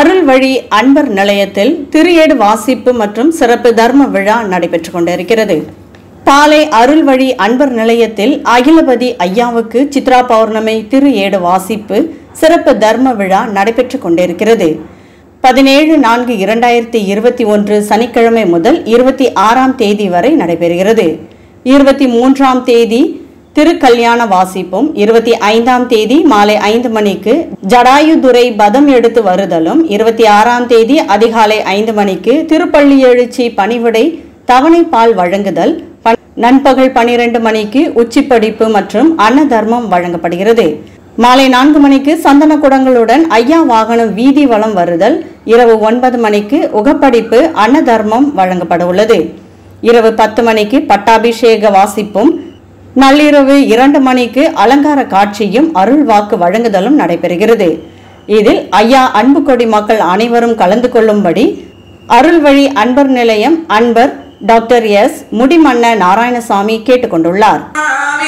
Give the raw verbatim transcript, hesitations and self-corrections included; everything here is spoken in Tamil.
அருள்வழி அன்பர் நிலையத்தில் திரியேடு வாசிப்பு மற்றும் சிறப்பு தர்ம விழா நடைபெற்றுக் கொண்டிருக்கிறது. பாலை அருள்வழி அன்பர் நிலையத்தில் அகிலபதி ஐயாவுக்கு சித்ரா பௌர்ணமி திரியேடு வாசிப்பு சிறப்பு தர்ம விழா நடைபெற்றுக் கொண்டிருக்கிறது. பதினேழு நான்கு இரண்டாயிரத்தி இருபத்தி ஒன்று சனிக்கிழமை முதல் இருபத்தி ஆறாம் தேதி வரை நடைபெறுகிறது. இருபத்தி மூன்றாம் தேதி திருக்கல்யாண வாசிப்பும், இருபத்தி ஐந்தாம் தேதி மாலை ஐந்து மணிக்கு ஜடாயுதுரை பதம் எடுத்து வருதலும், இருபத்தி ஆறாம் தேதி அதிகாலை ஐந்து மணிக்கு திருப்பள்ளி எழுச்சி பணிவிடை தவணை பால் வழங்குதல், நண்பகல் பனிரெண்டு மணிக்கு உச்சிப்படிப்பு மற்றும் அன்ன தர்மம் வழங்கப்படுகிறது. மாலை நான்கு மணிக்கு சந்தன குடங்களுடன் ஐயா வாகனம் வீதி வலம் வருதல், இரவு ஒன்பது மணிக்கு உகப்படிப்பு அன்ன தர்மம் வழங்கப்பட உள்ளது. இரவு பத்து மணிக்கு பட்டாபிஷேக வாசிப்பும், நள்ளிரவு இரண்டு மணிக்கு அலங்கார காட்சியும் அருள் வாக்கு வழங்குதலும் நடைபெறுகிறது. இதில் ஐயா அன்பு கொடி மக்கள் அனைவரும் கலந்து கொள்ளும்படி அருள்வழி அன்பர் நிலையம் அன்பர் டாக்டர் எஸ் முடிமன்ன நாராயணசாமி கேட்டுக்கொண்டுள்ளார்.